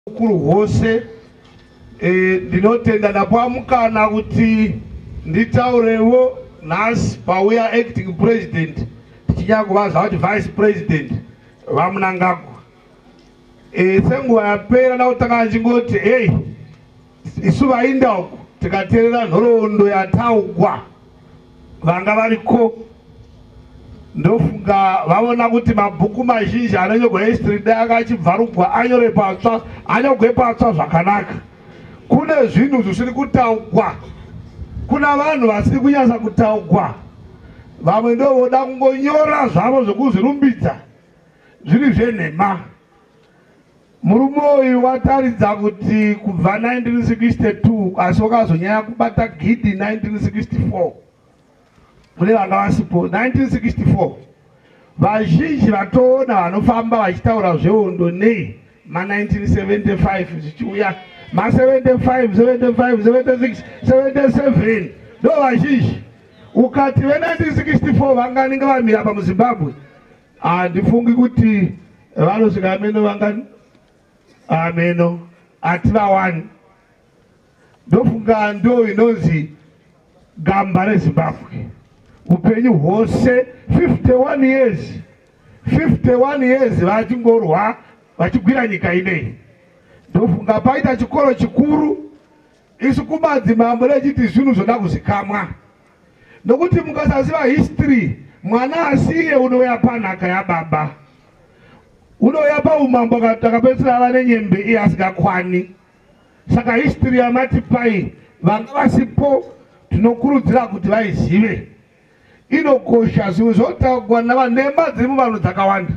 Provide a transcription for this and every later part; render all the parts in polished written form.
kuru hose ndinotenda ndapamukana kuti nditaurewo nhasi pauya acting president tichinyagova kuti vice president vamunangagwa senguva yapera ndakutanga ndichingoti hey isu vainda uku tikateerera nhoroondo yataugwa vanga variko ndofunga vaona kuti mabhuku mazhinji anonyorwa history dai akachibvarugwa anyore patsva anyogwe patsva zvakanaka. Kune zvinhu zvisiri kutaugwa, kuna vanhu vasiri kunyasa kutaugwa, vamwe ndovoda kungonyora zvavo zvokuzvirumbidza zviri zvenhema. Murume uyu wataridza kuti kubva 1962 asi wakazonyanya kubata gidhi 1964 kune vanga vasipo 1964. Vazhinji vatoona vanofamba vachitaura zvehondo nei ma 1975 zvichiuya ma 75 75 76 77 ndo vazhinji. Ukati ve 1964 vanganinga vamira pamuzimbabwe handifungi kuti vanosvika ameno vangani ameno ativa wani. Ndofunga ndo inonzi gamba reZimbabwe upenyu hwose 51 years 51 years vachingorwa vachigwira nyika inei. Ndofunga paita chikoro chikuru isu kumadzimambo rechiti zvinhu zvoda kuzikamwa, nokuti mukasaziva history mwana asiye unouya panhaka yababa, unouya paumambo akapedzisira ava nenyembe iye asingakwani. Saka history yamati pai vanga vasipo tinokurudzira kuti vaizive. Inokosha zvinhu zvotaugwa navanhema dziri muvanhu dzakawanda.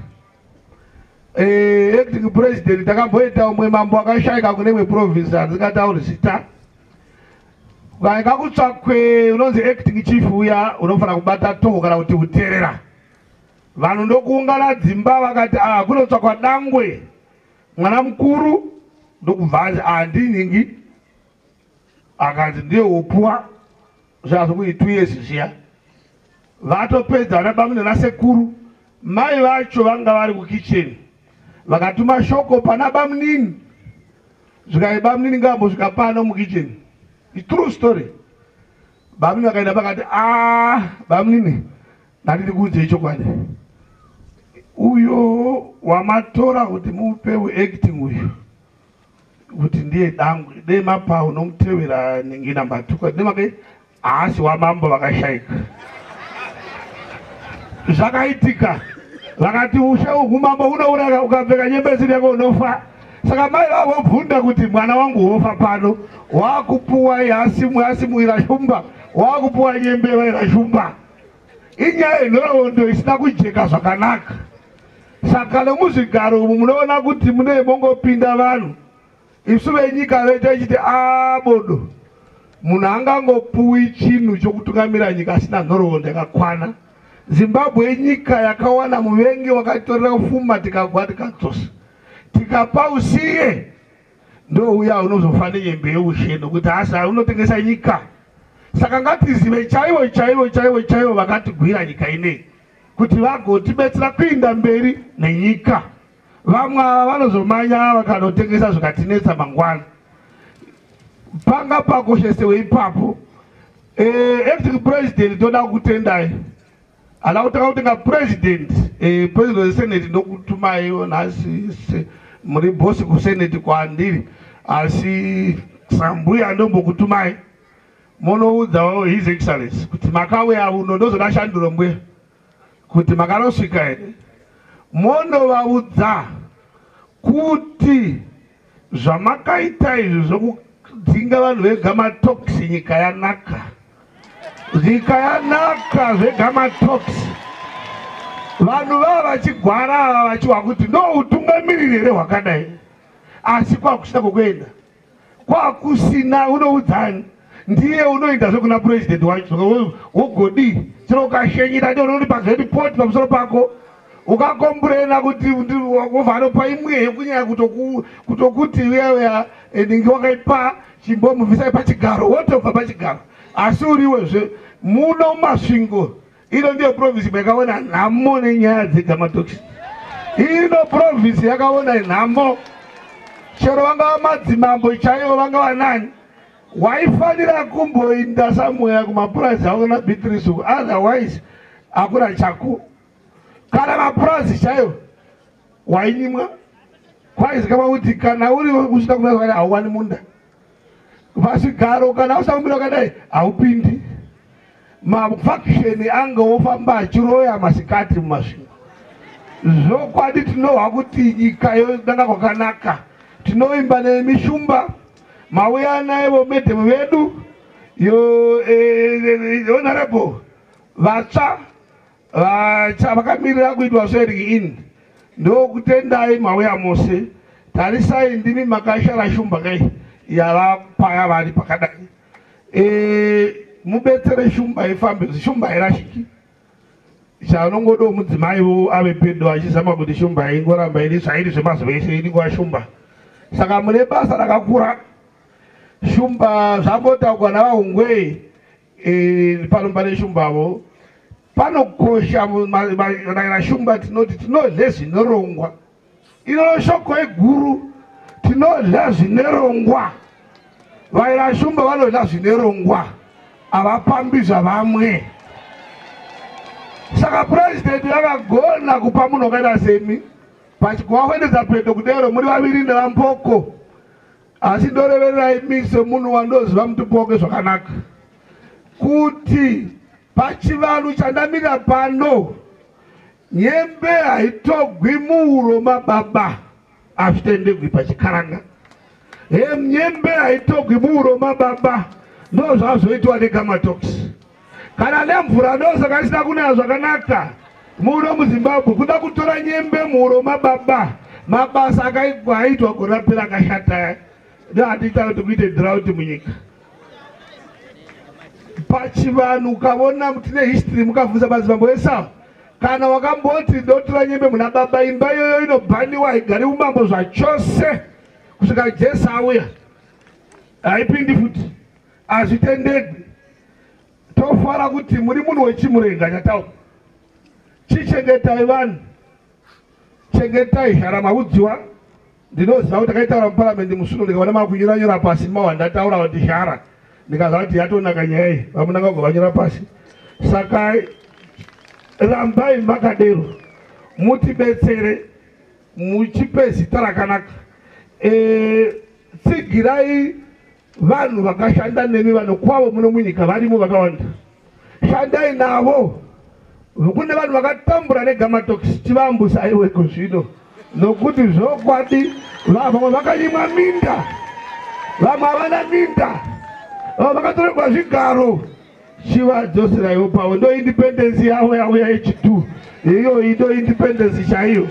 Acting president takamboita umwe mambo akashayika kune imwe province handingatauri zita. Ukaenda kutsvakwe unonzi acting chief uya unofanira kubata toho kana kuti kuteerera. Vanhu ndokuungana dzimba vakati kunotsvakwa dangwe mwana mukuru ndokubva handiningi akanzi ndiye upuwa zvazvokuti 2 years zviya. Vatopedza vanabamune nasekuru mai vacho vanga vari kukicheni vakatuma shoko pana bamunini zvikai bamunini ngambosvika pano mukicheni. True story. Bamunini vakaenda pakati bamunini ndatiri kuudzei chokwadi, uyo wamatora kuti mupewe acting uyu kuti ndiye dangwe dei mapa unomutevera ningi namba 2 demake haasi wamambo vakashayika. Zvakaitika vakati ushe uhumambo unouraya ukapfeka nyembezi yako unofa. Saka mai vavo bvunda kuti mwana wangu wofa pano, wakupuwa yasimuira shumba, wakupuwa nyembe vaira shumba. Inyaya yenhoroondo isina kujeka zvakanaka. Saka nemuzvigaro umu munoona kuti mune mongopinda vanhu isu venyika veita ichiti bodo munhu angangopuwi chinhu chokutungamira nyika asina nhoroondo yakakwana. Zimbabwe inyika yakawana muvengi wakatorera ufuma tikagwa tikadzosa tikapa usiye ndouya unozofa nenyembe yeushe nokuti hasa unotengesa nyika. Saka ngatizive chaivo chaivo chaivo chaivo vakatigwira nyika inei kuti vagotibetsera kuinda mberi nenyika. Vamwe vanozomanya vakanotengesa zvikatinetsa mangwana. Panga pakoshesewe ipapo acting president toda kutendai alautaka kutenga president president wesenate ndokutumaiwo nhasi muri bosi kusenate kwandiri asi sambuya ndombokutumai monoudzawo his excellence kuti makauya uno ndozoda shanduro mbwe kuti makanosvika here monovaudza kuti zvamakaita izvi zvokudzinga vanhu vegamatoxi nyika yanaka. Nyika yanaka zvegamatoxi. Vanhu vava vachigwara vachiwa kuti ndo utungamiriri here hwakadai, asi kwakusina kwokuenda kwakusina. Unoudzani ndiye unoenda zvekuna president wacho wogodi chero ukashenyera ndiye unoti pazeripoti pamusoro pako ukakomburena kuti wovhano paimwe kunyanya kutokuti weya ningi wakaipa chimbomubvisai pachigaro wotobva pachigaro asi uriwezve muno masvingo. Ino ndiyo province yakaona nhamo nenyaya dzegamatoxi. Ino province yakaona nhamo chero vanga madzimambo chaivo vanga vanani waifanira kumboinda samweya kumapurazi ako na Beatrice uko, otherwise hakuna chako. Kana mapurazi chaivo wainyimwa kwaizi kama kuti kana uri kusvika kumira zvakadai hauwani munda pazvigaro, kana usina kumira wakadai haupindi. Mafakisheni angeofamba achiroya masikati mumasvingo. Zvokwadi tinohwa kuti nyika yodanga kwakanaka, tinoimba nemishumba mauya naivo medhemu vedu honorable vatsva vakamirira kuitwa swearing in. Ndokutendai mauya mose, tarisai ndimi makashara shumba kai yavapaya vari pakadai. Mubetsere shumba ifambe, shumba irashiki. Chanongodo mudzimai ave pedo achizama kuti shumba ingoramba iri zvairi zvemazuva eshe iningova shumba. Saka mune basa rakakura. Shumba zvamotaurwa navahungwe pano pane shumbavo. Panokosha maraira shumba tinoti tinodle zvinorongwa. Ino shoko eguru tinodla zvinerongwa. Vaira shumba vanodla zvinerongwa. Avapambi zvavamwe. Saka president akagona kupa munhu wakaita semi pachikuwafendedza pedo kudero muri vaviri ndevamboko. Asi ndorevererai imi semunhu wandoziva mutupo wake zvakanaka kuti pachivanhu chandamirira pano nyembe haitogwi muhuro mababa hazvitendegwi pachikaranga. Nyembe haitogwi muhuro mababa ndo zvazvoitwa neGamatox. Kana nemvura ndosaka isina kunaya zvakanaka muno muZimbabwe kuda kutora nyembe muhuro mababa, mabasa akaitwa gore rapera akashata. Ndo hatiita kuti kuite drought munyika. Pachivanhu ukavona tine history mukabvunza madzimambo eSouth, kana wakamboti ndotora nyembe muna baba, imba iyoyo inobhaniwa haigari umambo zvachose kusvika Jesu auya, haipindi futi, hazvitendegwi. Tofara kuti muri munhu wechimurenga chataura. Chichengetai vanhu, chengetai zharama udziwa. Ndinoziva kuti akaitaura muparamendi musuno ndikaona makunyora pasi mawandataura kuti zhara, ndikaziva kuti yatonaka nyaya iyi vamunanga kuvanyora pasi. Saka rambai makadero mutibetsere muchipe zita rakanaka. Tsigirai vanhu vakashanda nemi vanokwavo muno munyika varimo vakawanda. Shandai navo. Kune vanhu vakatambura neGamatox chivambusa iweko zvino. Nokuti zvokwadi vamwe vakanyimwa minda, vamwe havana minda, vakatorerwa zvigaro. Chivadzoserawo pavo, ndo independence yavo yauya yechitu. Iyo ndo independence chaiyo.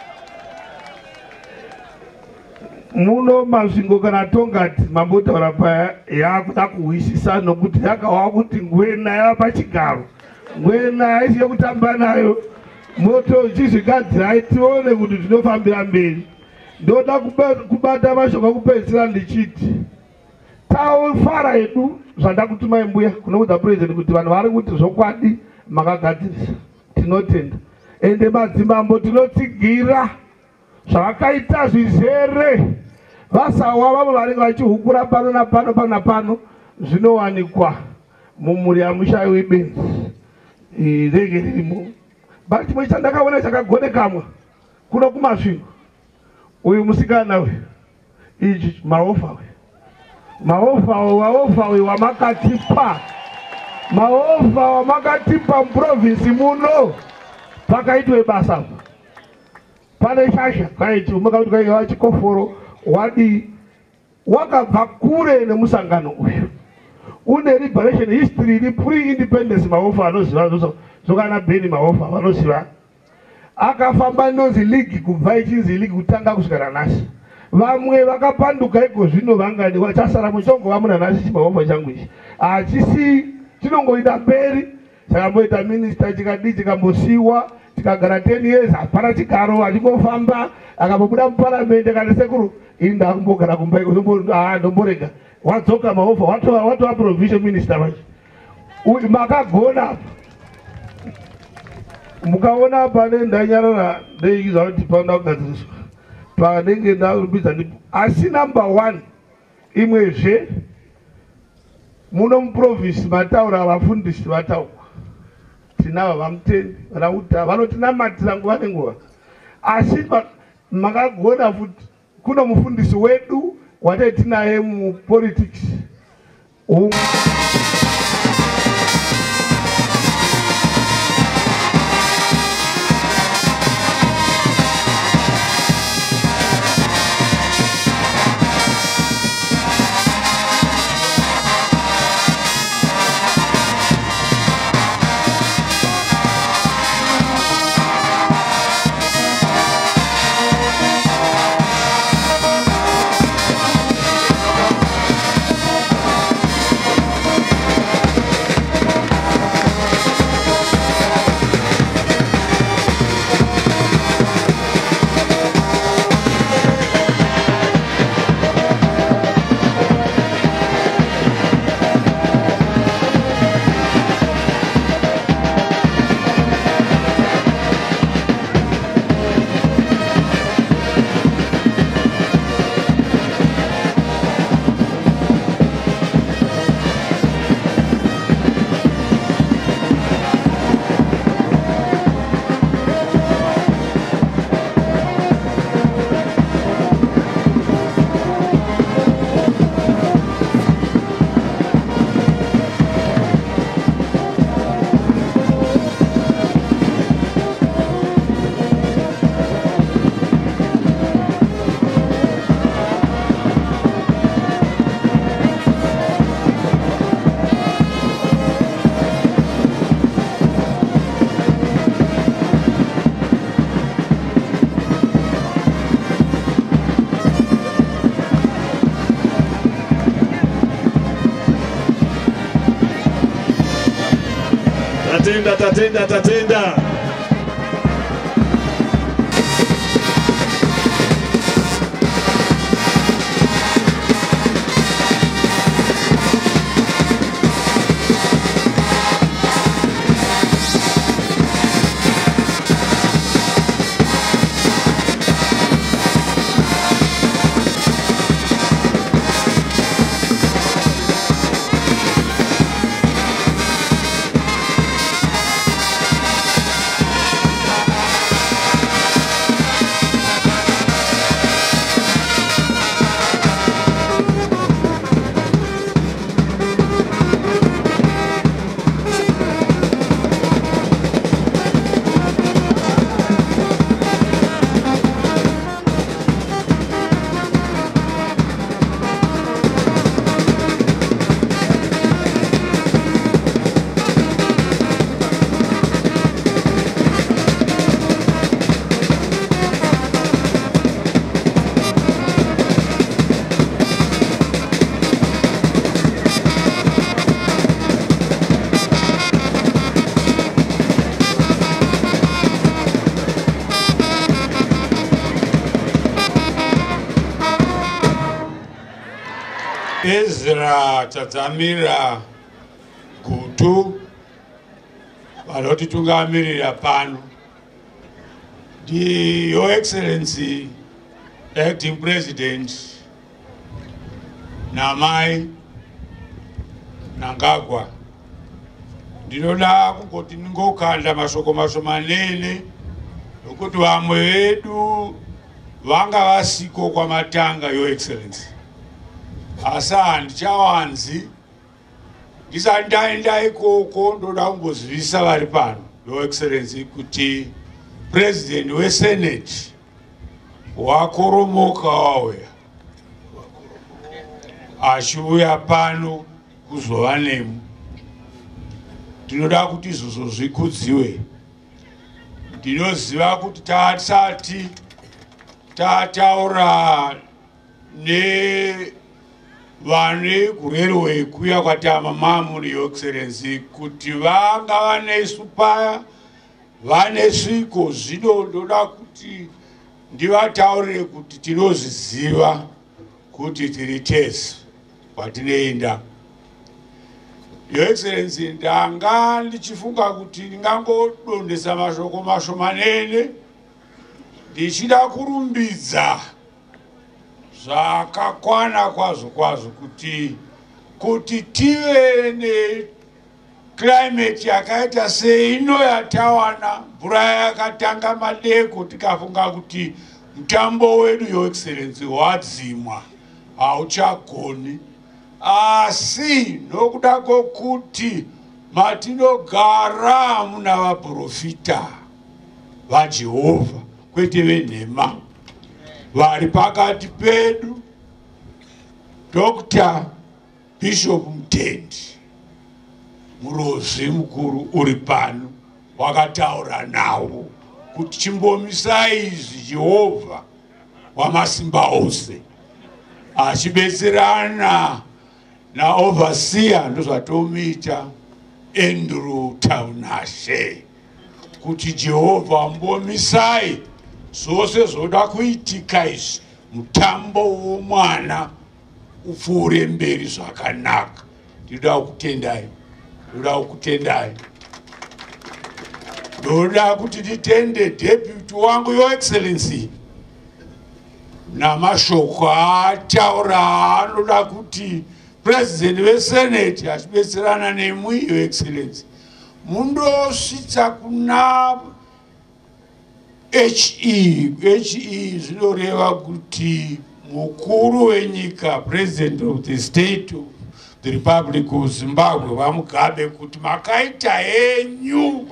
Muno masvingo kana tongati mambotaura paya yakuda kuwisisa nokuti yakawa kuti ngwena yapachigaro, ngwena haisi yekutamba nayo. Moto chizvigadzirai tione kuti tinofambira mberi. Ndoda kubata mashoko ekupedzisira ndichiti taufara hedu zvandakutumai mbuya kunoudza president kuti vanhu vari kuti zvokwadi makagadzirisa, tinotenda. Ende madzimambo tinotsigira zvakaita zvizere vasawa vamwe vanenge vachihukura pano napano pano napano zvinowanikwa mumhuri yamushayi webenzi rege ririmo. Bari chimwe chandakaona chakagonekamwa kuno kumasvingo, uyu musikana we ichi maofa we, maofa we wamakatipa, maofa wamakatipa muprovinsi muno pakaitwe basa pane shasha kaiti umakaiti kaiva chikoforo wadi wakabva kure nemusangano uyu. Une liberation history iri pre-independence maofa anoziva zokana Beni maofa vanoziva. Akafamba nonzi ligi kubva ichinzi ligi kutanga kusvikira nhasi. Vamwe vakapanduka iko zvino vangani vachasara muchongo vamuna nhasi chimaofa changu ichi. Hachisi chinongoita mberi. Saka mboita minister chikadi chikambosiwa tikagara 10 years hapana chigaro achingofamba akambobuda muparamendi akati sekuru ini ndakumbogara kumba iko ndomborega wadzoka maofa watova provision minister vacho makagona apa. Mukaona pane ndanyarara ndeiziva kuti panoda kugadziriswa twanenge ndabiza ndi asi number 1 imwezve muno muprovinsi mataura abafundisi vatauka tinava vamutendi vanauta vanotinamatira nguva nenguva asi makagona futi kuna mufundisi wedu watetinaye mupolitics Tatenda. Ezra Tadzamira Gutu vanotitungamirira pano. Your Excellency Acting President Namai Nangagwa, ndinoda kungoti ningokanda mashoko mashomanene nokuti vamwe vedu vanga vasiko kwa matanga. Your Excellency, asi handichawanzi ndisati ndaenda ikoko ndoda kungozivisa vari pano. Your Excellency, kuti President weSenate wakoromoka wauya achiuya pano kuzova nemu. Ndinoda kuti izvozvo zvikudziwe. Ndinoziva kuti tasati tataura nevane kuRailway kuya kwatama mamuri. Your Excellency, kuti vanga vanesu paya vane sviko. Zvino ndoda kuti ndivataurire kuti tinozviziva kuti tiri tesu kwatinoenda. Your Excellency, ndanga ndichifunga kuti ndingangodondesa mashoko mashomanene ndichida kurumbidza zvakakwana kwazvo kuti tive neclimate yakaita seino yatawana, mvura yakatanga madeko, tikafunga kuti mutambo wedu, Your Excellency, wadzimwa hauchagoni. Asi nokuda kwokuti matinogara muna vaprofita vaJehovha, kwete venhema, vari pakati pedu, Dr. Bishop Mutendi, murozi mukuru uri pano, wakataura nawo kuti chimbomisai izvi Jehovha wamasimba ose achibetserana naoverseer ndozvatomuita Andrew Taunashe, kuti Jehovha mbomisai zvose zvoda kuitika izvi, mutambo womwana upfuure mberi zvakanaka. Ndoda kutendai. Ndoda kuti nditende deputy wangu Your Excellency namashoko ataura anoda kuti president vesenate achibetserana nemwi Your Excellency mundosvitsa kuna HE zvinoreva kuti mukuru wenyika, president of the state of the Republic of Zimbabwe, vamugabe kuti makaita henyu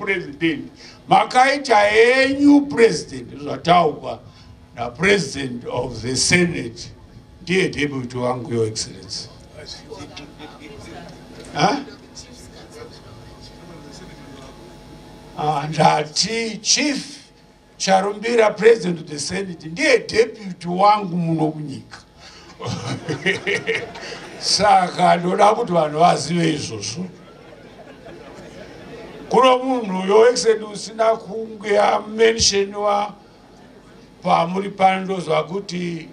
president, zvataurwa na president of the Senate, ndiye deputy wangu Your Excellency. Ndati chief Charumbira, president of the Senate, ndiye deputy wangu muno kunyika. Saka ndoda kuti vanhu vazive izvozvo. Kuno munhu Your Excellency usina kunge amentioniwa pamuri pano, ndozva kuti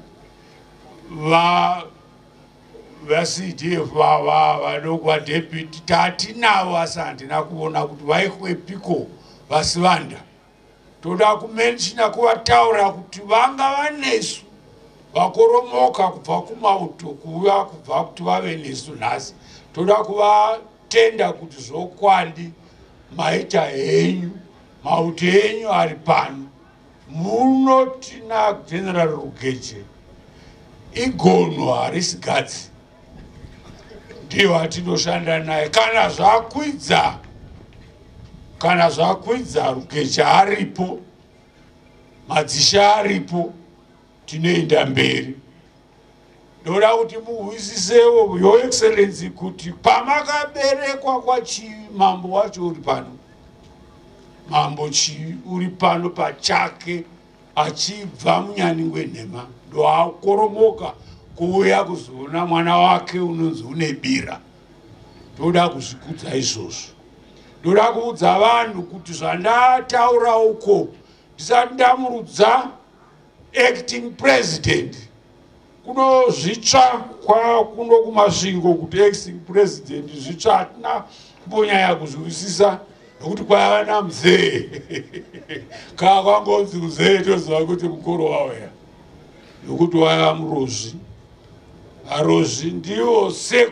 vaCDF vadoko vadeputy tatinavo, asi handina kuona kuti vaikwepiko vasivanda. Toda kumenshina kuvataura kuti vanga vanesu vakoromoka kubva kumauto kuuya kubva kuti vave nesu nhasi. Toda kuvatenda kuti zvokwadi maita henyu, mauto enyu ari pano. Muno tina General Rugeje, igono harisigadzi, ndiye watinoshanda naye. Kana zvakwidza Rugeje aripo, Madzisha aripo, tinoenda mberi. Ndoda kuti muhwisisewo Your Excellency kuti pamakaberekwa kwachimambo wacho uri pano, mambo uri pano pachake achibva munyaningwe nhema, ndo akoromoka kuuya kuzoona mwana wake unonzi une bira. Ndoda kuzvikudza izvozvo. Ndoda kuudza vanhu kuti zvandataura uko ndisati ndamurudza acting president, kunozvitsva kuno kumasvingo kuti acting president zvitsva, hatina kumbonyanya kuzwisisa nokuti kwaiva namuzee kaa kwangonzi muzee toziva kuti mukuru wauya, nokuti waiva murozi. Varozi ndivo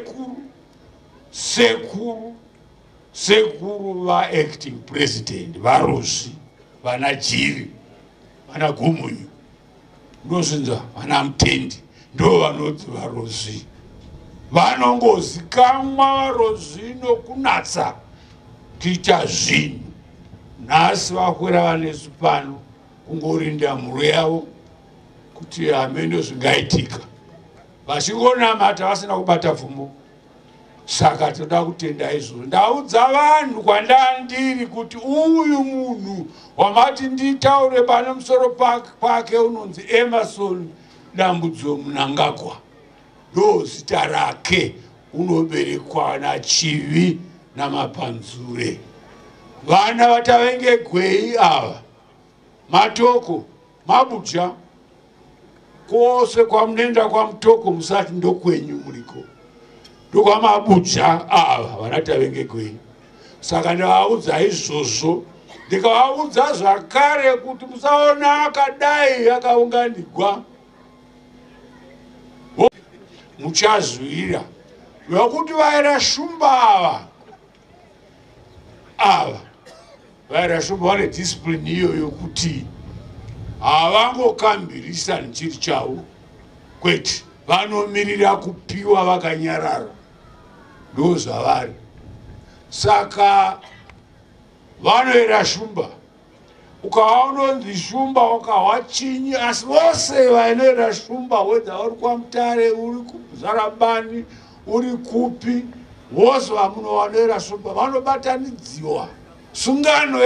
sekuru vaacting president, varozi, vana Jiri, vana Gumunyu, ndozvinza vana Mutendi, ndo vanodzi varozi. Vanongozikamwa varozi nokunatsa kuita zvinhu. Nhasi vakwira vanesu pano kungorinda mhuri yavo kuti hamene zvingaitika, vachingonamata vasina kubata pfumbo. Saka toda kutenda izvozvo. Ndaudza vanhu kwandandiri kuti uyu munhu wamati nditaure pane musoro pake unonzi Emerson Dambudzo Mnangagwa, ndo zita rake, unoberekwa naChivi naMapanzure. Vana vatavengegwei ava, Matoko, Mabuja, kwose kwamunenda kwaMutoko musati ndokwenyu muriko, ndokwamabuja ava vanatavengegwei. Saka ndavaudza izvozvo ndikavaudza zvakare kuti musaona akadai akaunganirwa muchazvira vekuti vaira shumba ava vaira shumba vane discipline iyo yokuti havangokambirisa nechiri chavo kwete vanomirira kupiwa vakanyarara ndozvavari saka vanoira shumba ukaononzi shumba wakahwa chinyi asi vose vainoira shumba wedza uri kwaMutare uri kuZarabani uri kupi vose vamuno vanoira shumba vanobatanidziwa sungano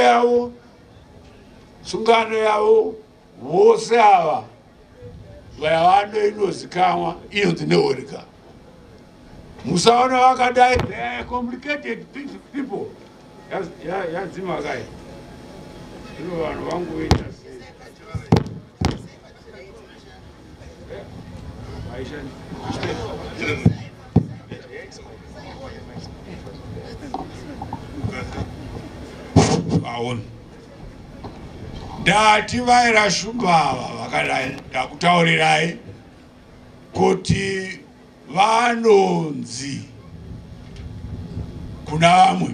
yavo vose ava vavano inozikamwa inonzi neHoreca. Musaona vakadai complicated people yadzima kai ino vanhu vangoita vaona ndati vaira shumba ava vakadai ndakutaurirai kuti vanonzi kuna vamwe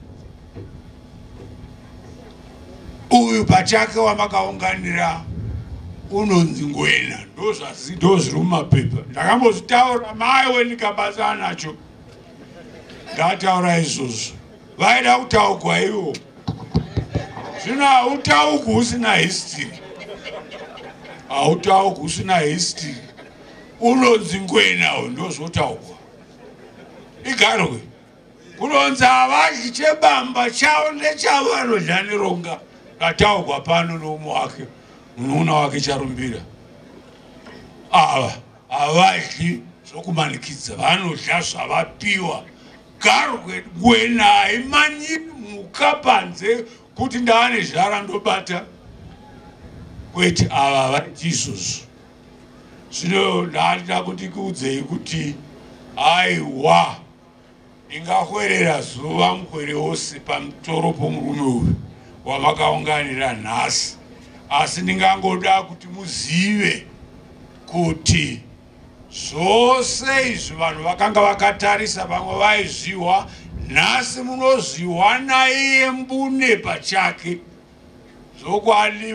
uyu pachake wamakaunganira unonzi Ngwena ndozviri mumapepa ndakambozvitaura mai wendikabasa nacho ndataura izvozvo vaida kutaugwa ivo zvino hautauki usina history hautauki usina history unonzi Ngwena ndozvotaugwa igarwe kunonzi havadyi chebamba chavo ndechavanodyanironga ndataugwa pano noumwe wake munun'una wake Charumbira ava havadyi zvokumanikidza vanodya zvavapiwa garwe Ngwena haimanyiri mhuka panze kuti ndaane zhara ndobata kwete ava vaiti izvozvo zvino ndatoda kuti kuudzei kuti aiwa ingakwerera zuva mukwere wose pamusoro pomurume uyu wamakaunganira nhasi asi ndingangoda kuti muzive kuti zvose izvi vanhu vakanga vakatarisa vamwe vaizviwa nhasi munozviwa naiye mbune pachake zvokwadi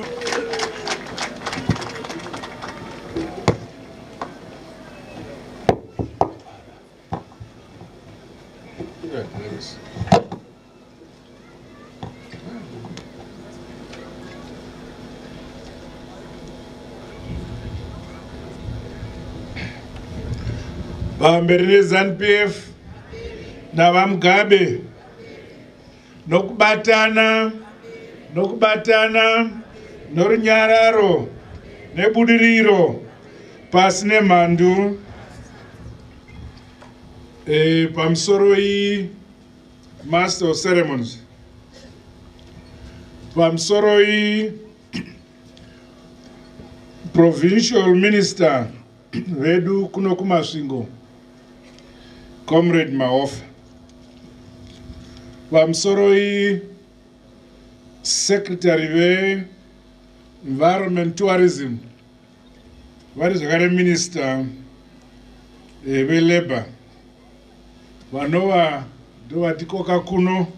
vamberi neZANU-PF navaMugabe nokubatana norunyararo nebudiriro pasi nemhandu pamusoro Master of Ceremonies pamusoro Provincial Minister vedu kuno kumasvingo Comrade Mahofa pamusoro Secretary ve-Environment Tourism vari zvakare Minister ve-Labour vanova ndovatikoka kuno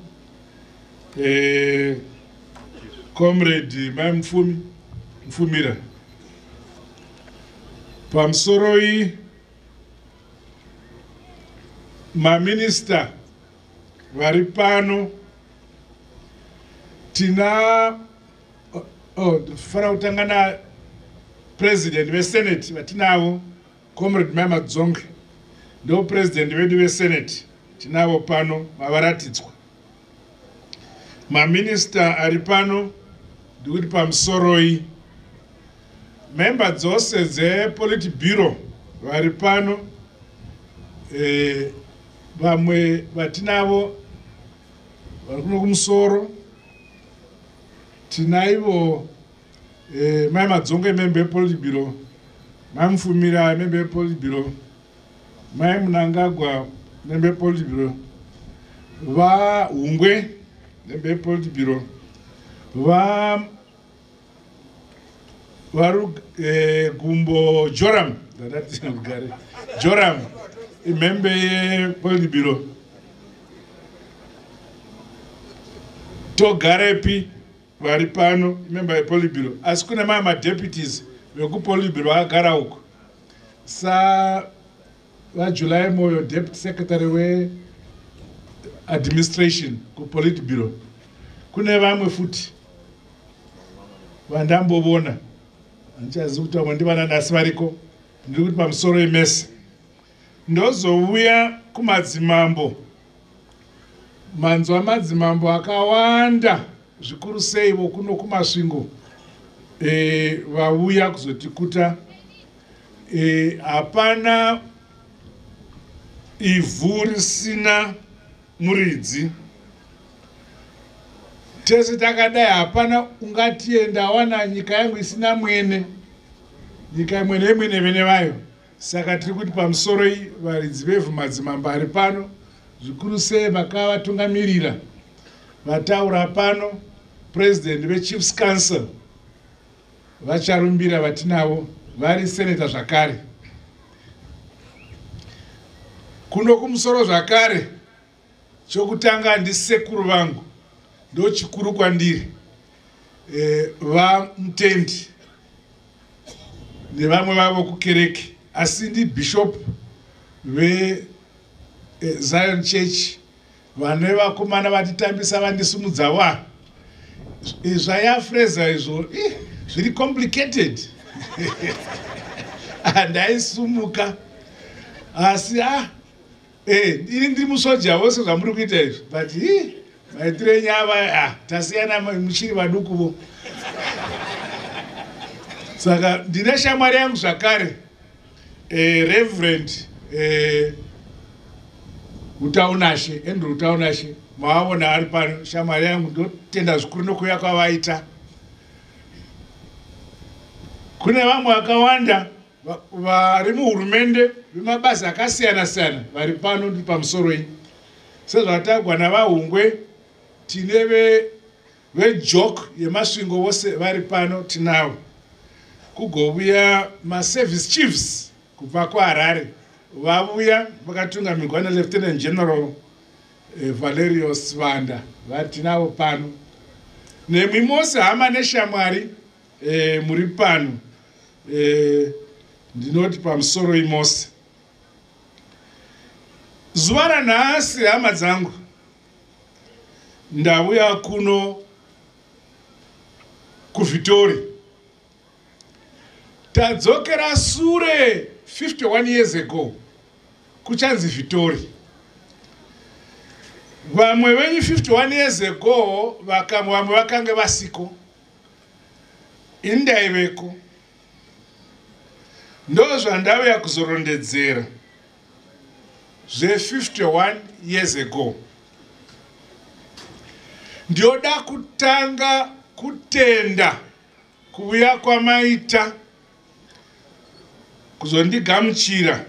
Comrade Mai Mfumira pamusoro maminister vari pano tina fara kutanga na president vesenate vatinavo Comrade Mai Madzonge ndo president vedu vesenate tinavo pano vavaratidzwa maminister ari pano ndikuti pamusoro member dzose dzePolitburo vari pano vamwe vatinavo vari kuno kumusoro tinaivo Mai Madzonge member yePolitburo Mai Mfumira member yePolitburo Mai Munangagwa member yePolitburo vaHungwe member yePolitburo Gumbo Joram, Joram, member Politburo. Togarepi, Varipano, member Politburo. As kuna mama deputies, we go Politburo Agarauk. Sa July Moyo, Deputy Secretary we Administration, go Politburo. Kuneva mwefuti. Vandambo bona. Anchazuta mandibana nasivariko. Ndikuti pamusoro emesi. Ndozouya kumadzimambo. Manzwa amadzimambo akawanda zvikuru sei vokuno kumasvingo. Vauya kuzotikuta. Hapana ivhu risina muridzi. Tese takadai hapana ungatienda wana nyika yangu isina mwene. Nyika mwene vene vayo. Saka tiri kuti pamusoro iyi varidzi vevhu madzimambo ari pano zvikuru sei vakavatungamirira. Vataura pano president veChiefs Council vacharumbira vatinavo vari senator zvakare. Kuno kumusoro zvakare chokutanga ndisekuru vangu ndo chikuru kwandiri vaMutendi nevamwe vavo kukereke asi ndi bishop ve Zion Church vane vakomana vatitambisa vandisumudza wa zvayafreza izvo zviri complicated andaisumuka asi ini ndiri musoja wose zvamuri kuita izvi but maitire nyava tasiyana muchiri vadukuvo. Saka ndine shamwari yangu zvakare Reverend Utaunashe, Andrew Utaunashe, maavona ari pano shamwari yangu ndotenda zvikuru nokuuya kwavaita. Kune vamwe vakawanda vari muhurumende vemabasa akasiyana-siyana vari pano ndi pamusoro iyi. Sezvatagwa navaHungwe tine veJock yemasvingo vose vari pano tinavo. Kugouya maservice chiefs kubva kuHarare vauya vakatungamirwa naLieutenant General Valerius Vanda vari tinavo pano. Nemwi mose hama neshamwari muri pano ndinoti pamusoro imose. Zuva ranhasi hama dzangu ndauya kuno kuVitori. Tadzokera sure 51 years ago kuchanzi Vitori. Vamwe venyu 51 years ago vamwe vakange vasiko. Indaiveko. Ndo zvandauya kuzorondedzera. Zve 51 years ago. Ndioda kutanga kutenda kuuya kwamaita kuzondigamuchira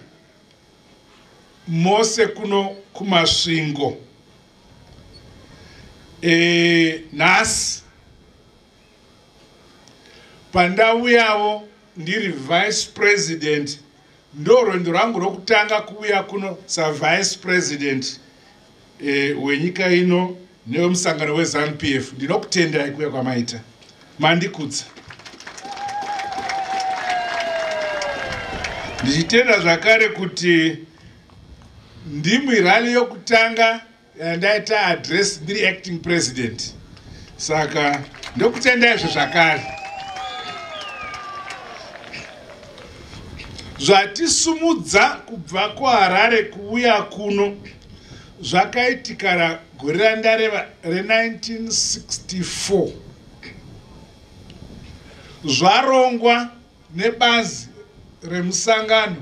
mose kuno kumasvingo. Nhasi pandauyawo ndiri vice president ndo rwendo rangu rokutanga kuuya kuno savice president wenyika ino newemusangano weZANU-PF. Ndinokutendai kuuya kwamaita, mandikudza. Ndichitenda zvakare kuti ndimwi rally yokutanga yandaita address ndiri acting president. Saka ndokutendai zvakare. Zvatisumudza kubva kuHarare kuuya kuno zvakaitika gore randareva re1964. Zvarongwa nebazi remusangano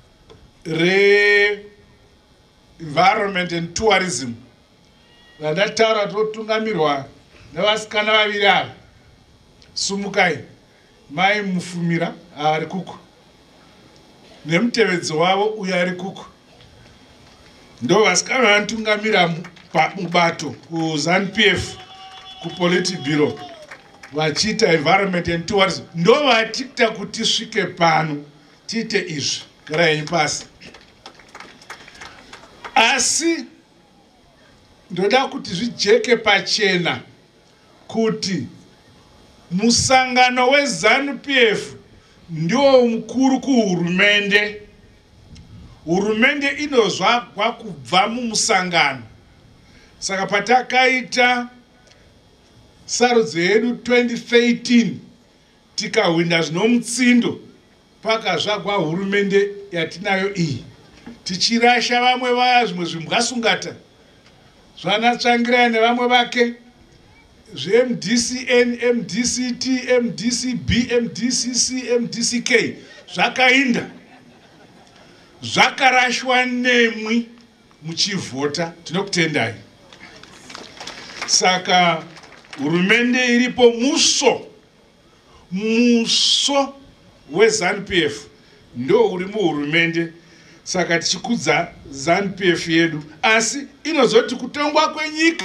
re-environment and tourism vandataura totungamirwa nevasikana vaviri ava. Sumukai, Mai Mufumira ari kuku nemutevedzi wavo uyo ari kuku. Ndo vasikana vanotungamira mubato kuZANU-PF kuPolitburo. vachiita environment and tourism ndo vatita kuti tisvike pano tiite izvi. Garai pasi. Asi ndoda kuti zvijeke pachena kuti musangano weZANU-PF ndio mukuru kuhurumende. Hurumende inozvagwa kubva mumusangano. Saka patakaita sarudzo yedu 2013 tikahwinda zvinomutsindo pakazvagwa hurumende yatinayo iyi. Tichirasha vamwe vaya zvimwe zvimbwasungata zvanatsvangirai nevamwe vake zveMDCN, MDCT, MDCB, MDCC, MDCK zvakainda zvakarashwa nemwi muchivhota. Tinokutendai. Saka hurumende iripo muso weZANU-PF ndo uri muhurumende. Saka tichikudza ZANU-PF yedu, asi inozoti kutongwa kwenyika